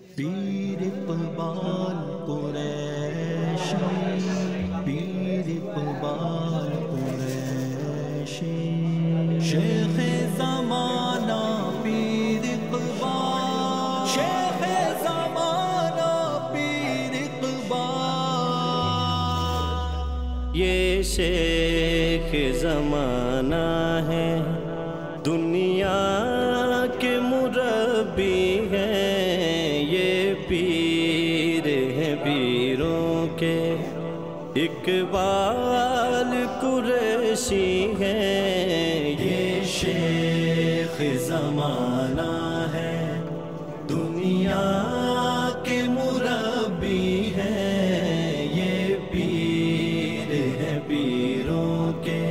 پیر اقبال قریشی، پیر اقبال قریشی، شیخ زمانہ پیر اقبال، شیخ زمانہ پیر اقبال۔ یہ شیخ زمانہ ہے، دنیا کے مربی ہیں، یہ پیر ہیں پیروں کے، اقبال قریشی ہیں۔ یہ شیخ زمانہ ہے، دنیا کے مربی ہیں، یہ پیر ہیں پیروں کے،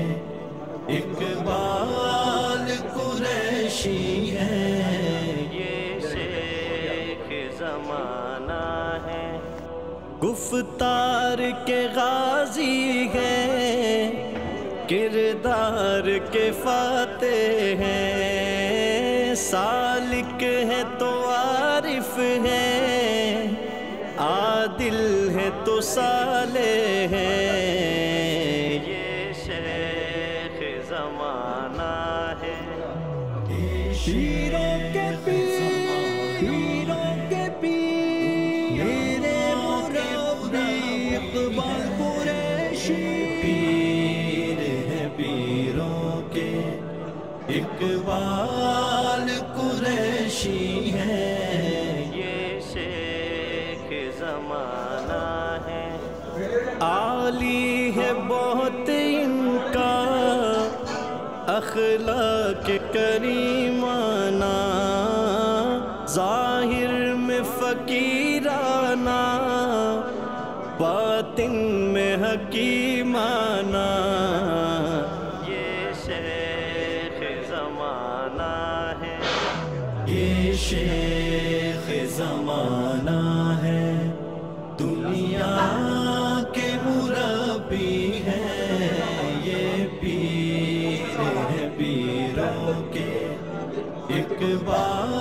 اقبال قریشی ہیں۔ یہ شیخ زمانہ ہے، گفتار کے غازی ہیں، کردار کے فاتح ہیں، سالک ہے تو عارف ہیں، عادل ہے تو صالح ہیں۔ یہ شیخ زمانہ ہے، پیروں کے پیر، پیروں کے پیر، میرے مربی اقبال قریشی، پیر ہے پیروں کے، اقبال قریشی ہیں۔ یہ شیخ زمانہ ہے، عالی ہے بہت ان کا اخلاق کریمانہ، ظاہر میں فقیرانہ، باطن میں حکیمانہ۔ یہ شیخ زمانہ ہے، یہ شیخ زمانہ ہے، دنیا کے مربی ہیں، یہ پیر ہیں پیروں کے، اقبال